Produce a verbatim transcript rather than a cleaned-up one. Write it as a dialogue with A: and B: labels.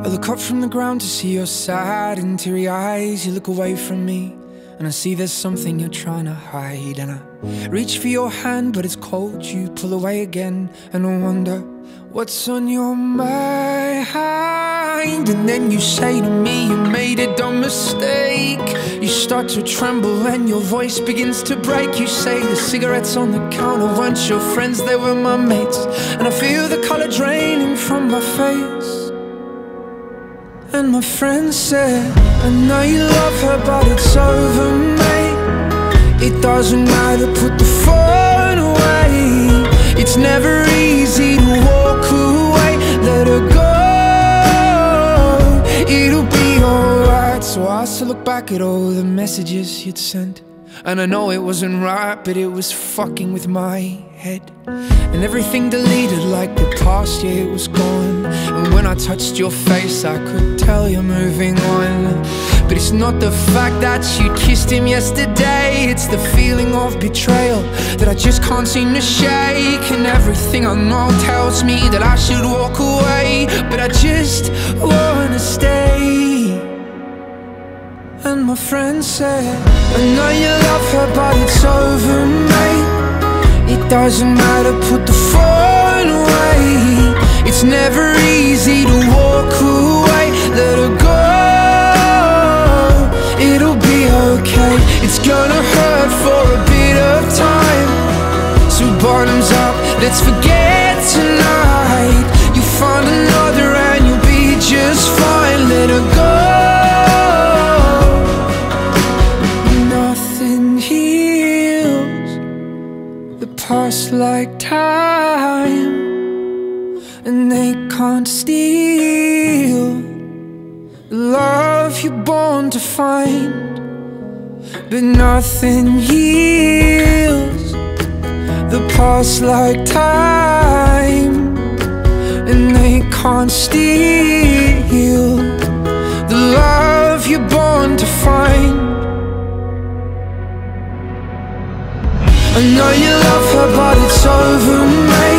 A: I look up from the ground to see your sad and teary eyes. You look away from me and I see there's something you're trying to hide. And I reach for your hand but it's cold, you pull away again. And I wonder what's on your mind. And then you say to me you made a dumb mistake. You start to tremble and your voice begins to break. You say the cigarettes on the counter weren't your friends, they were my mates. And I feel the color draining from my face. And my friend said, I know you love her but it's over, mate. It doesn't matter, put the phone away. It's never easy to walk away. Let her go, it'll be alright. So I still look back at all the messages you'd sent, and I know it wasn't right, but it was fucking with my head. And everything deleted like the past, yeah, it was gone. And when I touched your face I could tell you're moving on. But it's not the fact that you kissed him yesterday, it's the feeling of betrayal that I just can't seem to shake. And everything I know tells me that I should walk away, but I just wanna stay. And my friend said, I know you love her but it's over, mate. It doesn't matter, put the phone away. It's never easy to walk away. Let her go, it'll be okay. It's gonna hurt for a bit of time, so bottoms up, let's forget tonight. You'll find another and you'll be just fine. Let her go. Past like time, and they can't steal the love you're born to find. But nothing heals the past like time, and they can't steal the love you're born to find. I know you love her but it's over, mate.